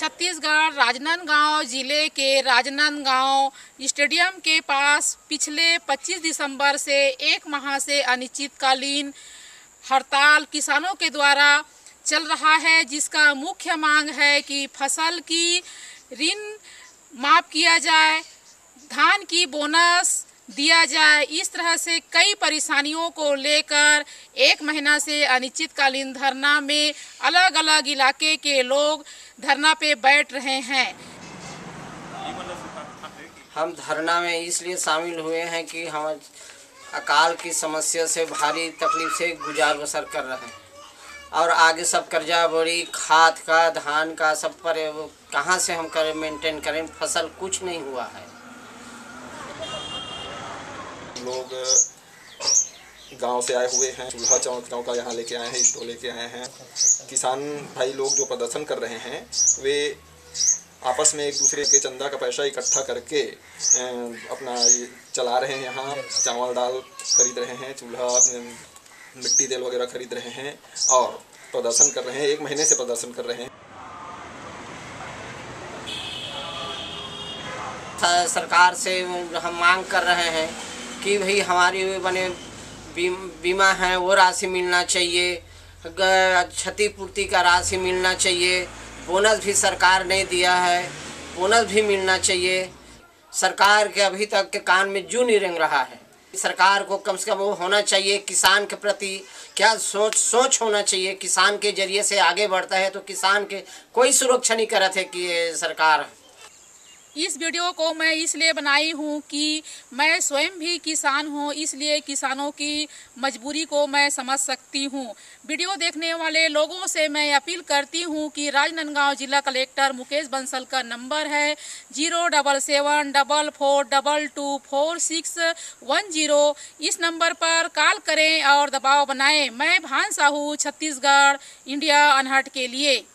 छत्तीसगढ़ राजनांदगांव जिले के राजनांदगांव स्टेडियम के पास पिछले 25 दिसंबर से एक माह से अनिश्चितकालीन हड़ताल किसानों के द्वारा चल रहा है, जिसका मुख्य मांग है कि फसल की ऋण माफ किया जाए, धान की बोनस दिया जाए। इस तरह से कई परेशानियों को लेकर एक महीना से अनिश्चितकालीन धरना में अलग अलग इलाके के लोग धरना पे बैठ रहे हैं। हम धरना में इसलिए शामिल हुए हैं कि हम अकाल की समस्या से भारी तकलीफ से गुजार बसर कर रहे हैं और आगे सब कर्जा बोरी खाद का धान का सब पर कहाँ से हम करें मेंटेन करें, फसल कुछ नहीं हुआ है। लोग गांव से आए हुए हैं, चूल्हा चौका का यहाँ लेके आए हैं, स्टोव लेके आए हैं। किसान भाई लोग जो प्रदर्शन कर रहे हैं वे आपस में एक दूसरे के चंदा का पैसा इकट्ठा करके अपना चला रहे हैं। यहाँ चावल दाल खरीद रहे हैं, चूल्हा मिट्टी तेल वगैरह खरीद रहे हैं और प्रदर्शन कर रहे हैं। एक महीने से प्रदर्शन कर रहे हैं। सरकार से हम मांग कर रहे हैं कि भाई हमारी बने बीमा है वो राशि मिलना चाहिए, क्षतिपूर्ति का राशि मिलना चाहिए। बोनस भी सरकार ने दिया है, बोनस भी मिलना चाहिए। सरकार के अभी तक के कान में जू नहीं रेंग रहा है। सरकार को कम से कम वो होना चाहिए, किसान के प्रति क्या सोच होना चाहिए। किसान के जरिए से आगे बढ़ता है तो किसान के कोई सुरक्षा नहीं करत है कि सरकार। इस वीडियो को मैं इसलिए बनाई हूँ कि मैं स्वयं भी किसान हूँ, इसलिए किसानों की मजबूरी को मैं समझ सकती हूँ। वीडियो देखने वाले लोगों से मैं अपील करती हूँ कि राजनांदगांव जिला कलेक्टर मुकेश बंसल का नंबर है 07744224610। इस नंबर पर कॉल करें और दबाव बनाएं। मैं भान साहू, छत्तीसगढ़, इंडिया अनहर्ड के लिए।